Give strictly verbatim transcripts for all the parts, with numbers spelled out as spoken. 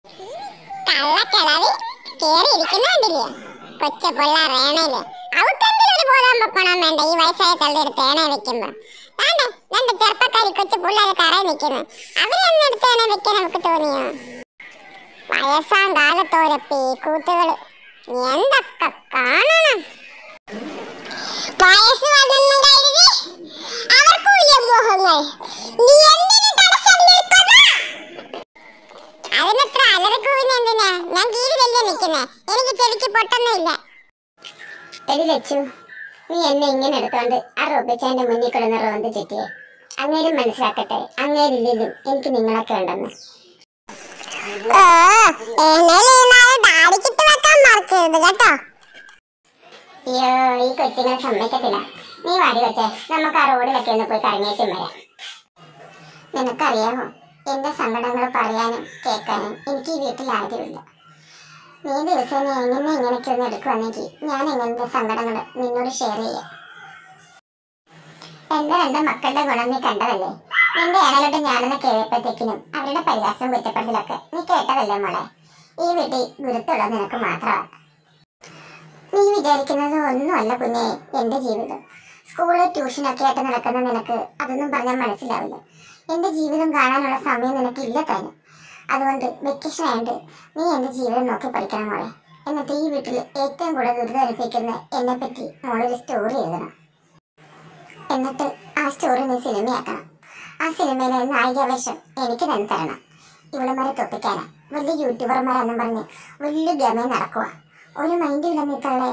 കള്ളക്കിളവി കേറി ഇരിക്കുന്നുണ്ടില്ലേ കൊച്ച പൊള്ള റേണയില്. അവക്കെങ്കിലും ഒരു ബോധം വെക്കണം വേണ്ട ഈ വയസ്സായ തള്ളിയെടുത്ത് ഏണ വെക്കുമ്പോ. വേണ്ട രണ്ട് ചെറുപ്പക്കാരി കൊച്ചു പിള്ളേരെ കറയി നിൽക്കുന്നു. അവരൊന്നും എടുത്ത് ഏണ വെക്കാൻ അവർക്ക് തോന്നിയോ? വയസ്സാം കാലത്തോരെ പീക്കൂത്തുകള് എന്തൊക്കെ കാണണം. വയസ്സ് വന്നെന്ന് കരുതി അവർക്കൂല്ല മോഹങ്ങൾ. നീ എന്തിനു തടസ്സം നിൽക്കുന്നു? അതിനത്ര അലറിക്കൂവിന് എന്തിനാ? ഞാൻ കീഴിലല്ലേ നിൽക്കുന്നേ, എനിക്ക് ചെവിക്ക് പൊട്ടൊന്നുമില്ല. എടി ലച്ചു, നീ എന്നെ ഇങ്ങനെ എടുത്തോണ്ട് ആ റോബിച്ചാന്റെ മുന്നിൽ കിടന്ന് റോന്ത് ചുറ്റിയെ. അങ്ങേരും മനസ്സിലാക്കട്ടെ, അങ്ങേരില്ലേലും എനിക്ക് നിങ്ങളൊക്കെ ഉണ്ടെന്ന്. അയ്യോ, ഈ കൊച്ചിനെ സമ്മതിക്കത്തില്ല. നീ വാടി വെച്ചേ, നമുക്ക് ആ റോഡിലൊക്കെ ഒന്ന് പോയി കറങ്ങിയേച്ചും വരാം. നിനക്കറിയാമോ, എന്റെ സങ്കടങ്ങൾ പറയാനും കേൾക്കാനും എനിക്ക് ഈ വീട്ടിൽ ആരുമില്ല. നീ ദിവസം എങ്ങനെ ഇങ്ങനെയൊക്കെ ഒന്ന് എടുക്കുവാണെങ്കിൽ ഞാൻ എങ്ങനത്തെ സങ്കടങ്ങൾ നിന്നോട് ഷെയർ ചെയ്യാം. എന്റെ രണ്ട് മക്കളുടെ ഗുണം നീ കണ്ടതല്ലേ? നിന്റെ ഏണലോട്ട് ഞാനെന്ന് കയറിയപ്പോഴത്തേക്കിനും അവരുടെ പരിഹാസം കുറ്റപ്പെടുത്തലൊക്കെ നീ കേട്ടതല്ലേ മോളെ? ഈ വീട്ടിൽ ഗുരുത്തുള്ളത് നിനക്ക് മാത്രമാണ്. നീ വിചാരിക്കുന്നത് ഒന്നുമല്ല കുഞ്ഞേ എന്റെ ജീവിതം. സ്കൂള് ട്യൂഷനൊക്കെ ആയിട്ട് നടക്കുന്ന നിനക്ക് അതൊന്നും പറഞ്ഞാൽ മനസ്സിലാവില്ല. എന്റെ ജീവിതം കാണാനുള്ള സമയം നിനക്കില്ല തന്നെ. അതുകൊണ്ട് വെക്കേഷൻ ആയിട്ട് നീ എന്റെ ജീവിതം നോക്കി പഠിക്കണം മോളെ. എന്നിട്ട് ഈ വീട്ടിൽ ഏറ്റവും കൂടുതൽ ദുരിതം അനുഭവിക്കുന്ന എന്നെ പറ്റി മോളൊരു സ്റ്റോറി എഴുതണം. എന്നിട്ട് ആ സ്റ്റോറി നീ സിനിമയാക്കണം. ആ സിനിമയിലെ നായികാവേശം എനിക്ക് തന്നെ തരണം. ഇവളുമാരെ തൊപ്പിക്കാനാ വലിയ യൂട്യൂബർമാരെന്നും പറഞ്ഞ് വലിയ ഗമയം നടക്കുക. ഒരു മൈൻഡില്ല നീ തള്ളേ.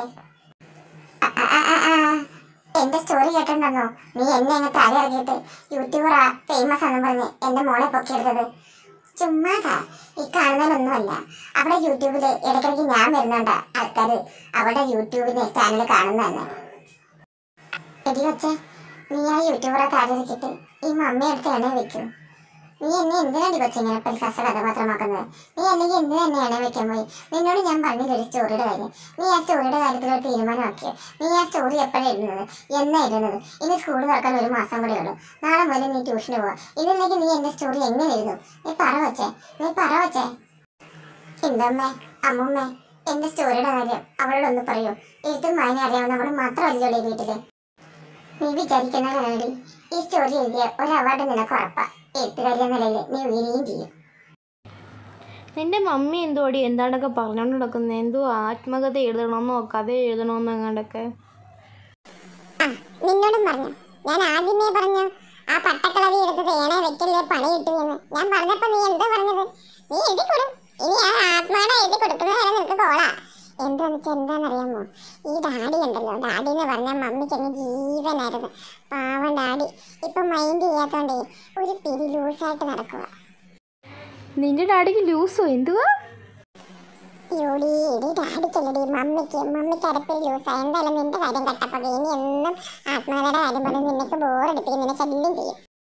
എന്റെ സ്റ്റോറി കേട്ടിട്ടുണ്ടെന്നോ നീ എന്നെ അങ്ങ് താഴെ ഇറങ്ങിയിട്ട് യൂട്യൂബറാ ഫേമസ് ആണെന്ന് പറഞ്ഞ് എന്റെ മോളെ പൊക്കിയെടുത്തത്? ചുമ്മാതാ, ഈ കാണുന്നതിനൊന്നുമല്ല. അവിടെ യൂട്യൂബില് ഇടയ്ക്കിടയ്ക്ക് ഞാൻ വരുന്നുണ്ട് ആൾക്കാർ അവിടെ യൂട്യൂബിന് ചാനൽ കാണുന്ന തന്നെ. എടി കൊച്ചേ, നീ ആ യൂട്യൂബറെ താഴെ ഇറക്കിയിട്ട് ഈ മമ്മയെ അടുത്ത് എണ്ണ വെക്കൂ. നീ എന്നെ എന്തിനാണ് കൊച്ചിങ്ങനെ പരിഹാസ കഥാപാത്രമാക്കുന്നത്? നീ അല്ലെങ്കിൽ എന്തിനാ എന്നെ എണ്ണ വെക്കാൻ പോയി? നിന്നോട് ഞാൻ പറഞ്ഞില്ല ഒരു സ്റ്റോറിയുടെ കാര്യം. നീ ആ സ്റ്റോറിയുടെ കാര്യത്തിലൊരു തീരുമാനമാക്കിയോ? നീ ആ സ്റ്റോറി എപ്പോഴാണ് എഴുതുന്നത്, എന്നാ എഴുതുന്നത്? ഇനി സ്കൂൾ തുറക്കാൻ ഒരു മാസം കൂടെ ഉള്ളൂ. നാളെ മുതൽ നീ ട്യൂഷന് പോവാ. ഇതിലേക്ക് നീ എന്റെ സ്റ്റോറി എങ്ങനെ എഴുതും? നീ പറ വച്ചേ, നീ പറ വച്ചേ. എന്തമ്മേ അമ്മൂമ്മേ, എന്റെ സ്റ്റോറിയുടെ കാര്യം അവളോടൊന്ന് പറയൂ. എഴുത്തും വായന അറിയാവുന്നവൾ മാത്രമല്ലോ ഈ വീട്ടില്. നീ വിചാരിക്കുന്നതാണടി ഈ സ്റ്റോറി എഴുതിയ ഒരു അവാർഡ് നിനക്ക് ഉറപ്പാ. എഴുത്തുകാരി എന്ന നിലയിൽ നീ ഉയരുകയും ചെയ്യും. നിന്റെ മമ്മി എന്തോടി എന്താണ്ടൊക്കെ പറഞ്ഞോണ്ട് നടക്കുന്നത്? എന്തോ ആത്മകഥ എഴുതണമെന്നോ കഥ എഴുതണമെന്നോ എങ്ങാണ്ടൊക്കെ. നിന്നോടും പറഞ്ഞു, ഞാൻ ആദ്യമേ പറഞ്ഞു ആ പട്ടക്കളവി എടുത്തത് ഏണെ വെക്കല്ലേ പണി കിട്ടൂ എന്ന്. ഞാൻ പറഞ്ഞപ്പോ നീ എന്താ പറഞ്ഞത്? നീ എഴുതി കൊടു. ഇനി ആ ആത്മാടെ എഴുതി കൊടുക്കുന്ന വരെ നിനക്ക് കോളാ. എന്താന്ന് വെച്ചാൽ എന്താണെന്നറിയാമോ, ഈ ഡാഡി ഉണ്ടല്ലോ, ഡാഡി എന്ന് പറഞ്ഞാൽ മമ്മിക്ക് അങ്ങ് ജീവനായിരുന്നു. പാവം ഡാഡി ഇപ്പൊ മൈൻഡ് ചെയ്യാത്തോണ്ടേ ഒരു പിരി ലൂസായിട്ട് നടക്കുക. നിന്റെ ഡാഡിക്ക് ലൂസോ? എന്തുവാ? യോടി എടി ഡാഡിക്കല്ലടി, മമ്മിക്ക്. മമ്മിക്ക് അരപ്പിൽ ലൂസാ. എന്തായാലും നിന്റെ കാര്യം കട്ടപ്പോ ഇനി എന്നും ആത്മാതയുടെ കാര്യം പറഞ്ഞ് നിനക്ക് ബോറടിപ്പിക്കും, നിന്നെ ശല്യം ചെയ്യും.